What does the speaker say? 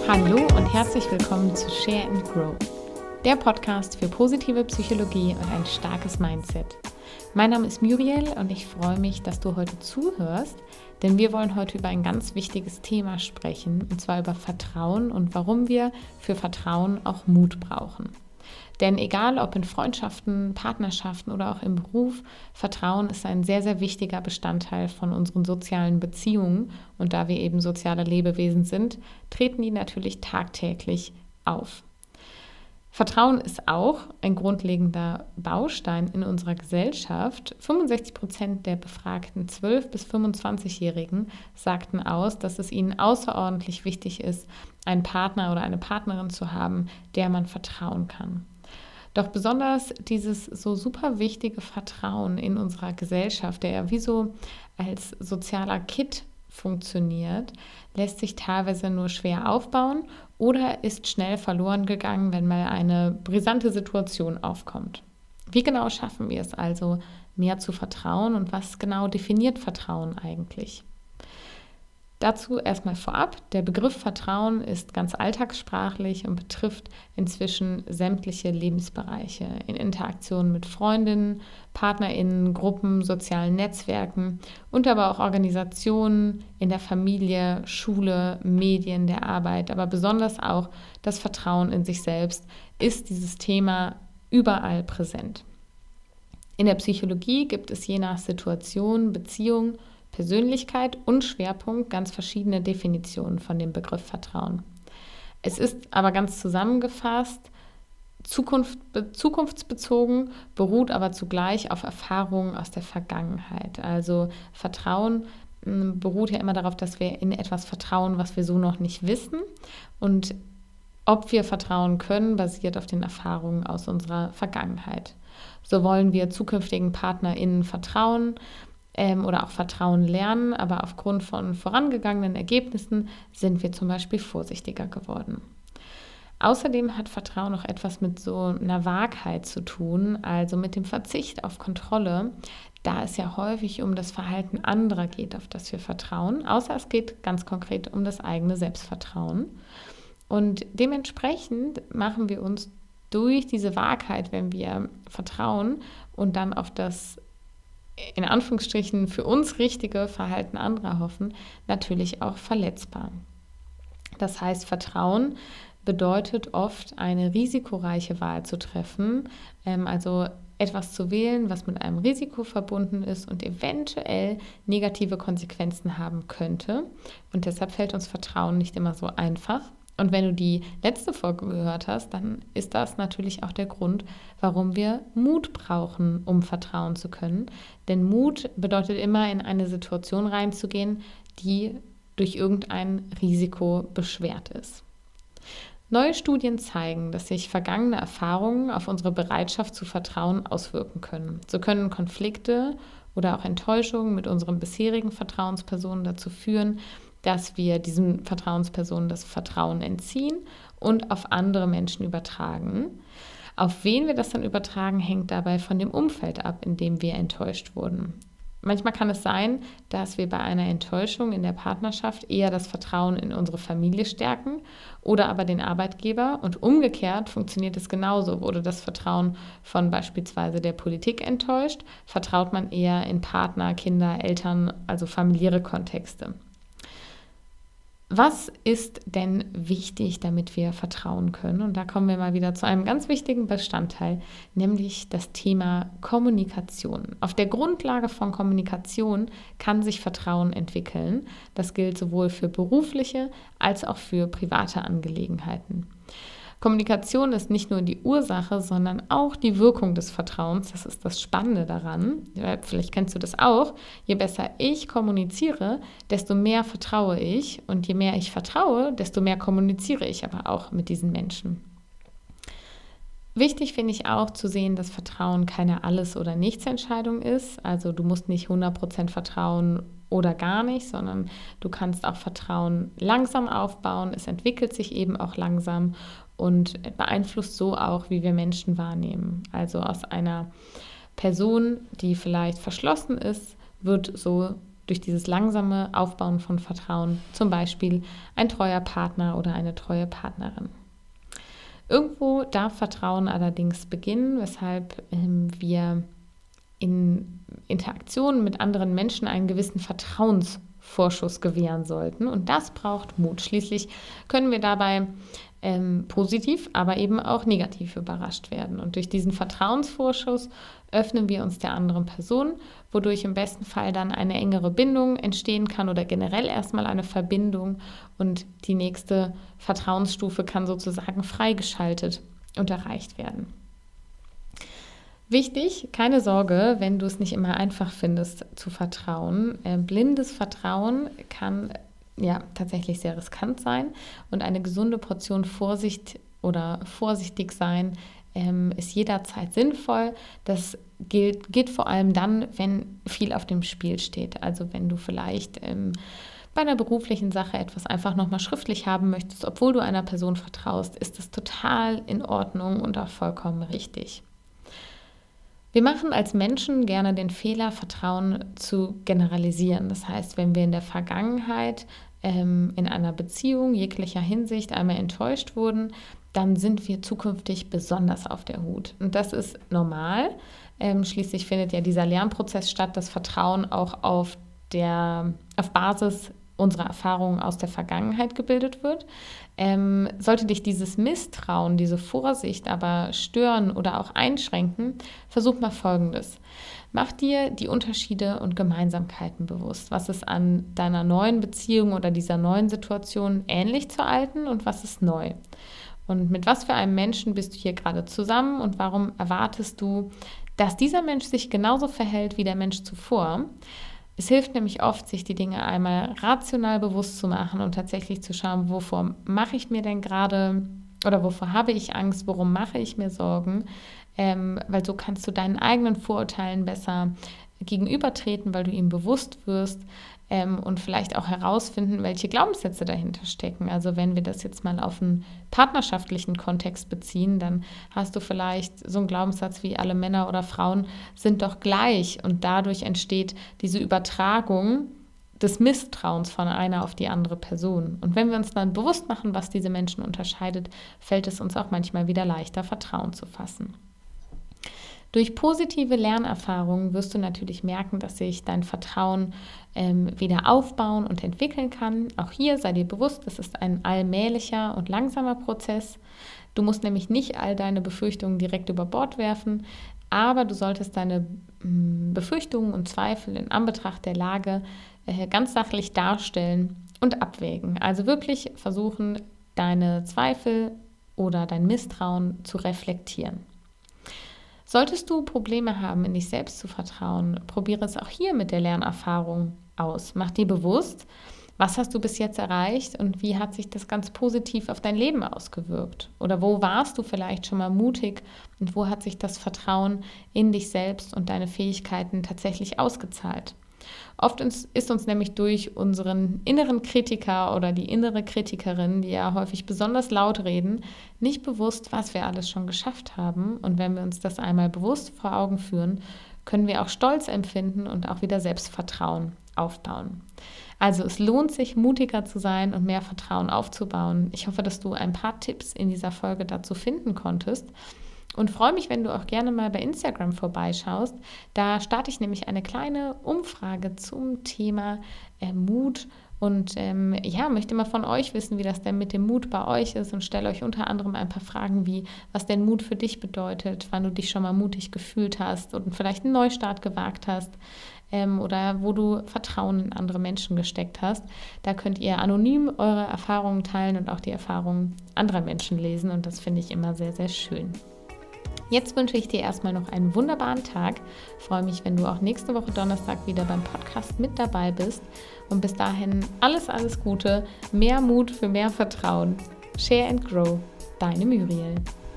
Hallo und herzlich willkommen zu Share and Grow, der Podcast für positive Psychologie und ein starkes Mindset. Mein Name ist Muriel und ich freue mich, dass du heute zuhörst, denn wir wollen heute über ein ganz wichtiges Thema sprechen, und zwar über Vertrauen und warum wir für Vertrauen auch Mut brauchen. Denn egal ob in Freundschaften, Partnerschaften oder auch im Beruf, Vertrauen ist ein sehr, sehr wichtiger Bestandteil von unseren sozialen Beziehungen. Und da wir eben soziale Lebewesen sind, treten die natürlich tagtäglich auf. Vertrauen ist auch ein grundlegender Baustein in unserer Gesellschaft. 65% der befragten 12- bis 25-Jährigen sagten aus, dass es ihnen außerordentlich wichtig ist, einen Partner oder eine Partnerin zu haben, der man vertrauen kann. Doch besonders dieses so super wichtige Vertrauen in unserer Gesellschaft, der ja wie so als sozialer Kit funktioniert, lässt sich teilweise nur schwer aufbauen oder ist schnell verloren gegangen, wenn mal eine brisante Situation aufkommt. Wie genau schaffen wir es also, mehr zu vertrauen und was genau definiert Vertrauen eigentlich? Dazu erstmal vorab, der Begriff Vertrauen ist ganz alltagssprachlich und betrifft inzwischen sämtliche Lebensbereiche in Interaktion mit Freundinnen, PartnerInnen, Gruppen, sozialen Netzwerken und aber auch Organisationen in der Familie, Schule, Medien, der Arbeit, aber besonders auch das Vertrauen in sich selbst ist dieses Thema überall präsent. In der Psychologie gibt es je nach Situation, Beziehung, Persönlichkeit und Schwerpunkt ganz verschiedene Definitionen von dem Begriff Vertrauen. Es ist aber ganz zusammengefasst, zukunftsbezogen, beruht aber zugleich auf Erfahrungen aus der Vergangenheit. Also Vertrauen beruht ja immer darauf, dass wir in etwas vertrauen, was wir so noch nicht wissen. Und ob wir vertrauen können, basiert auf den Erfahrungen aus unserer Vergangenheit. So wollen wir zukünftigen PartnerInnen vertrauen, oder auch Vertrauen lernen, aber aufgrund von vorangegangenen Ergebnissen sind wir zum Beispiel vorsichtiger geworden. Außerdem hat Vertrauen auch etwas mit so einer Wahrheit zu tun, also mit dem Verzicht auf Kontrolle, da es ja häufig um das Verhalten anderer geht, auf das wir vertrauen, außer es geht ganz konkret um das eigene Selbstvertrauen. Und dementsprechend machen wir uns durch diese Wahrheit, wenn wir vertrauen und dann auf das in Anführungsstrichen für uns richtige Verhalten anderer hoffen, natürlich auch verletzbar. Das heißt, Vertrauen bedeutet oft, eine risikoreiche Wahl zu treffen, also etwas zu wählen, was mit einem Risiko verbunden ist und eventuell negative Konsequenzen haben könnte. Und deshalb fällt uns Vertrauen nicht immer so einfach. Und wenn du die letzte Folge gehört hast, dann ist das natürlich auch der Grund, warum wir Mut brauchen, um vertrauen zu können. Denn Mut bedeutet immer, in eine Situation reinzugehen, die durch irgendein Risiko beschwert ist. Neue Studien zeigen, dass sich vergangene Erfahrungen auf unsere Bereitschaft zu vertrauen auswirken können. So können Konflikte oder auch Enttäuschungen mit unseren bisherigen Vertrauenspersonen dazu führen, dass wir diesen Vertrauenspersonen das Vertrauen entziehen und auf andere Menschen übertragen. Auf wen wir das dann übertragen, hängt dabei von dem Umfeld ab, in dem wir enttäuscht wurden. Manchmal kann es sein, dass wir bei einer Enttäuschung in der Partnerschaft eher das Vertrauen in unsere Familie stärken oder aber den Arbeitgeber, und umgekehrt funktioniert es genauso. Wurde das Vertrauen von beispielsweise der Politik enttäuscht, vertraut man eher in Partner, Kinder, Eltern, also familiäre Kontexte. Was ist denn wichtig, damit wir vertrauen können? Und da kommen wir mal wieder zu einem ganz wichtigen Bestandteil, nämlich das Thema Kommunikation. Auf der Grundlage von Kommunikation kann sich Vertrauen entwickeln. Das gilt sowohl für berufliche als auch für private Angelegenheiten. Kommunikation ist nicht nur die Ursache, sondern auch die Wirkung des Vertrauens. Das ist das Spannende daran. Vielleicht kennst du das auch. Je besser ich kommuniziere, desto mehr vertraue ich. Und je mehr ich vertraue, desto mehr kommuniziere ich aber auch mit diesen Menschen. Wichtig finde ich auch zu sehen, dass Vertrauen keine Alles- oder Nichts-Entscheidung ist. Also du musst nicht 100% vertrauen oder gar nicht, sondern du kannst auch Vertrauen langsam aufbauen. Es entwickelt sich eben auch langsam und beeinflusst so auch, wie wir Menschen wahrnehmen. Also aus einer Person, die vielleicht verschlossen ist, wird so durch dieses langsame Aufbauen von Vertrauen, zum Beispiel ein treuer Partner oder eine treue Partnerin. Irgendwo darf Vertrauen allerdings beginnen, weshalb wir in Interaktionen mit anderen Menschen einen gewissen Vertrauensvorschuss gewähren sollten. Und das braucht Mut. Schließlich können wir dabei positiv, aber eben auch negativ überrascht werden. Und durch diesen Vertrauensvorschuss öffnen wir uns der anderen Person, wodurch im besten Fall dann eine engere Bindung entstehen kann oder generell erstmal eine Verbindung. Und die nächste Vertrauensstufe kann sozusagen freigeschaltet und erreicht werden. Wichtig, keine Sorge, wenn du es nicht immer einfach findest zu vertrauen. Blindes Vertrauen kann tatsächlich sehr riskant sein und eine gesunde Portion Vorsicht oder vorsichtig sein ist jederzeit sinnvoll. Das gilt vor allem dann, wenn viel auf dem Spiel steht. Also wenn du vielleicht bei einer beruflichen Sache etwas einfach nochmal schriftlich haben möchtest, obwohl du einer Person vertraust, ist das total in Ordnung und auch vollkommen richtig. Wir machen als Menschen gerne den Fehler, Vertrauen zu generalisieren. Das heißt, wenn wir in der Vergangenheit in einer Beziehung jeglicher Hinsicht einmal enttäuscht wurden, dann sind wir zukünftig besonders auf der Hut. Und das ist normal. Schließlich findet ja dieser Lernprozess statt, dass Vertrauen auch auf Basis unserer Erfahrungen aus der Vergangenheit gebildet wird. Sollte dich dieses Misstrauen, diese Vorsicht aber stören oder auch einschränken, versuch mal Folgendes. Mach dir die Unterschiede und Gemeinsamkeiten bewusst. Was ist an deiner neuen Beziehung oder dieser neuen Situation ähnlich zur alten und was ist neu? Und mit was für einem Menschen bist du hier gerade zusammen und warum erwartest du, dass dieser Mensch sich genauso verhält wie der Mensch zuvor? Es hilft nämlich oft, sich die Dinge einmal rational bewusst zu machen und tatsächlich zu schauen, wovor mache ich mir denn gerade oder wovor habe ich Angst, worum mache ich mir Sorgen, weil so kannst du deinen eigenen Vorurteilen besser gegenübertreten, weil du ihm bewusst wirst und vielleicht auch herausfinden, welche Glaubenssätze dahinter stecken. Also wenn wir das jetzt mal auf einen partnerschaftlichen Kontext beziehen, dann hast du vielleicht so einen Glaubenssatz wie alle Männer oder Frauen sind doch gleich und dadurch entsteht diese Übertragung des Misstrauens von einer auf die andere Person. Und wenn wir uns dann bewusst machen, was diese Menschen unterscheidet, fällt es uns auch manchmal wieder leichter, Vertrauen zu fassen. Durch positive Lernerfahrungen wirst du natürlich merken, dass sich dein Vertrauen wieder aufbauen und entwickeln kann. Auch hier sei dir bewusst, das ist ein allmählicher und langsamer Prozess. Du musst nämlich nicht all deine Befürchtungen direkt über Bord werfen, aber du solltest deine Befürchtungen und Zweifel in Anbetracht der Lage ganz sachlich darstellen und abwägen. Also wirklich versuchen, deine Zweifel oder dein Misstrauen zu reflektieren. Solltest du Probleme haben, in dich selbst zu vertrauen, probiere es auch hier mit der Lernerfahrung aus. Mach dir bewusst, was hast du bis jetzt erreicht und wie hat sich das ganz positiv auf dein Leben ausgewirkt? Oder wo warst du vielleicht schon mal mutig und wo hat sich das Vertrauen in dich selbst und deine Fähigkeiten tatsächlich ausgezahlt? Oft ist uns nämlich durch unseren inneren Kritiker oder die innere Kritikerin, die ja häufig besonders laut reden, nicht bewusst, was wir alles schon geschafft haben. Und wenn wir uns das einmal bewusst vor Augen führen, können wir auch Stolz empfinden und auch wieder Selbstvertrauen aufbauen. Also es lohnt sich, mutiger zu sein und mehr Vertrauen aufzubauen. Ich hoffe, dass du ein paar Tipps in dieser Folge dazu finden konntest. Und freue mich, wenn du auch gerne mal bei Instagram vorbeischaust. Da starte ich nämlich eine kleine Umfrage zum Thema Mut und möchte mal von euch wissen, wie das denn mit dem Mut bei euch ist und stelle euch unter anderem ein paar Fragen wie, was denn Mut für dich bedeutet, wann du dich schon mal mutig gefühlt hast und vielleicht einen Neustart gewagt hast oder wo du Vertrauen in andere Menschen gesteckt hast. Da könnt ihr anonym eure Erfahrungen teilen und auch die Erfahrungen anderer Menschen lesen und das finde ich immer sehr, sehr schön. Jetzt wünsche ich dir erstmal noch einen wunderbaren Tag. Ich freue mich, wenn du auch nächste Woche Donnerstag wieder beim Podcast mit dabei bist. Und bis dahin alles, alles Gute, mehr Mut für mehr Vertrauen. Share and Grow, deine Muriel.